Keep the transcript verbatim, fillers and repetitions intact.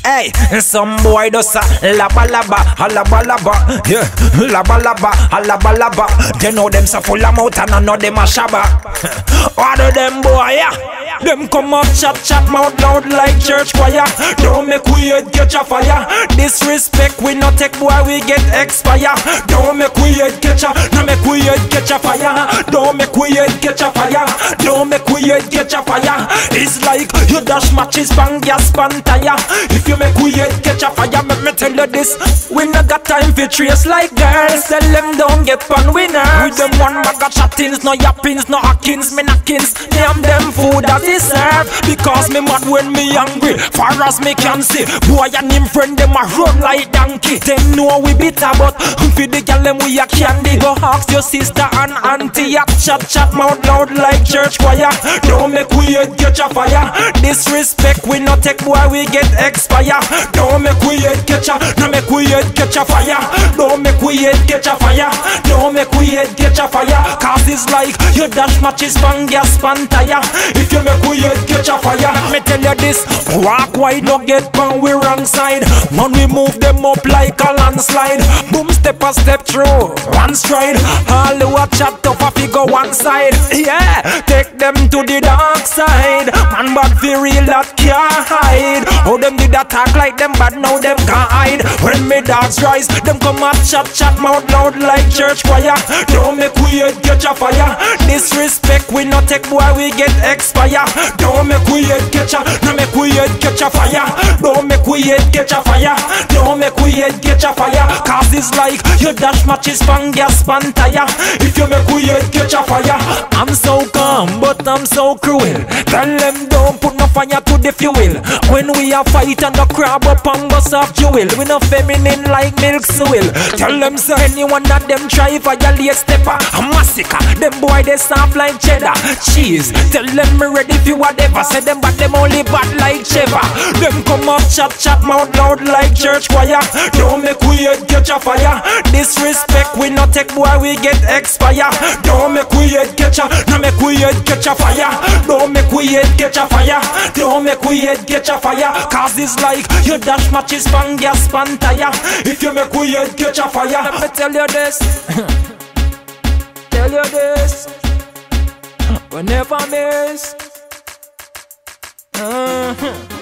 Hey, some boy does a laba laba, a laba laba, yeah, laba laba, a laba laba. They know them so full of mouth and I know them a shabba. What of them boy, yeah? Them come up chat chat mouth loud like church choir. Don't make we head catch a fire. Disrespect we not take boy we get expire. Don't make we head catch a, no make we head catch a fire. Don't make we head catch a fire. Don't make we head catch a fire. It's like you dash matches bang gas pan tire. If you make we head catch a fire, let me tell you this: we not got time for trace like girls. Tell them don't get pan winners. With them one bag of chattings, no yappings, no hackings, me knockings. Damn them food as they serve. Because me mad when me hungry, far as me can see. Boy and him friend them a run like donkey. Them know we bitter but for the girl them we a candy. Go ask your sister and auntie at chat chat mouth loud like church choir. Don't make we head catch a fire. Disrespect we not take boy we get expire. Don't make we head catch a, no make we head catch a fire. Don't make we head catch a fire. Don't make we head catch a fire. Cause it's like you dash matches pan gas pan tire. If you make we head catch a fire, let me tell you this: walk wide, no get pan we wrong side. Man we move them up like a landslide. Boom step a step through one stride. All the watch chat tough a figure one side. Yeah, take them to the dark side. Man bad for real that can't hide. How them did attack like them bad, now them can't hide. When me dogs rise, them come up chat chat mouth loud like church choir. Don't make we head catch a fire. Disrespect we not take boy we get expire. Don't make we head catch a, no make we head catch a fire. Don't make we head catch a fire. Don't make we head catch a fire. Cause it's like you dash matches pan gas pan tire. If you make we head catch a fire. I'm so calm but I'm so cruel. Tell them don't put no fire to the fuel. When we a fight and the crab up and bust off jewel. We no feminine like milk soil. Tell them so anyone that them try violate stepper a massacre. Them boy they soft like cheddar cheese. Tell them me ready for whatever. Say them but them only bad like cheddar. Them come up chat chat mouth loud like church choir. Don't make we head catch a fire. Disrespect we not take boy we get expire. Don't make we head catch a, no make we head catch a fire. Don't make we head catch a fire. Don't make we head catch a fire. Cause it's like you dash matches pan gas pan tire. If you make we head catch a fire, let me tell you this. Tell you this. We never miss. Uh-huh.